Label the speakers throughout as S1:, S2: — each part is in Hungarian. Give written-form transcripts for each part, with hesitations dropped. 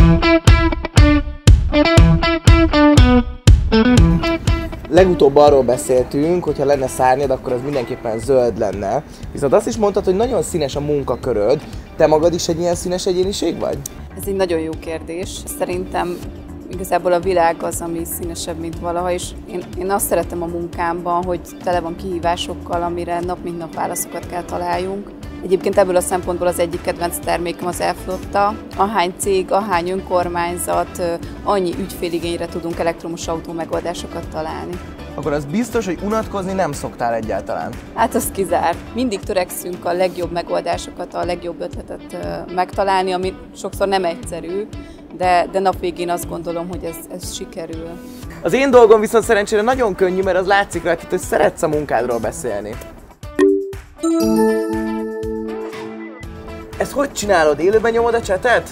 S1: Legutóbb arról beszéltünk, hogy ha lenne szárnyad, akkor az mindenképpen zöld lenne. Viszont azt is mondtad, hogy nagyon színes a munkaköröd. Te magad is egy ilyen színes egyéniség vagy?
S2: Ez egy nagyon jó kérdés. Szerintem igazából a világ az, ami színesebb, mint valaha, és én azt szeretem a munkámban, hogy tele van kihívásokkal, amire nap mint nap válaszokat kell találjunk. Egyébként ebből a szempontból az egyik kedvenc termékem az E-flotta. Ahány cég, ahány önkormányzat, annyi ügyféligényre tudunk elektromos autó megoldásokat találni.
S1: Akkor az biztos, hogy unatkozni nem szoktál egyáltalán.
S2: Hát az kizárt. Mindig törekszünk a legjobb megoldásokat, a legjobb ötletet megtalálni, ami sokszor nem egyszerű, de nap végén azt gondolom, hogy ez sikerül.
S1: Az én dolgom viszont szerencsére nagyon könnyű, mert az látszik rajtad, hogy szeretsz a munkádról beszélni. Ezt hogy csinálod? Élőben nyomod a csetet?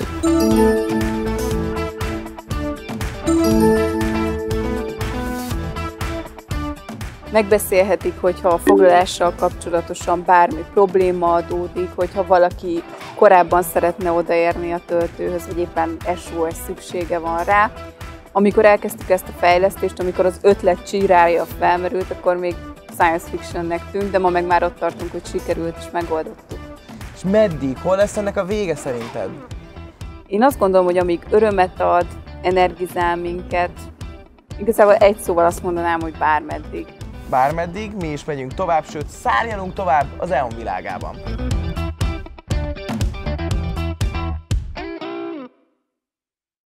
S2: Megbeszélhetik, hogyha a foglalással kapcsolatosan bármi probléma adódik, hogyha valaki korábban szeretne odaérni a töltőhöz, vagy éppen SOS szüksége van rá. Amikor elkezdtük ezt a fejlesztést, amikor az ötlet csírája felmerült, akkor még science fictionnek tűnt, de ma meg már ott tartunk, hogy sikerült és megoldottuk.
S1: És meddig? Hol lesz ennek a vége szerinted?
S2: Én azt gondolom, hogy amíg örömet ad, energizál minket, igazából egy szóval azt mondanám, hogy bármeddig.
S1: Bármeddig, mi is megyünk tovább, sőt szárnyalunk tovább az EON világában.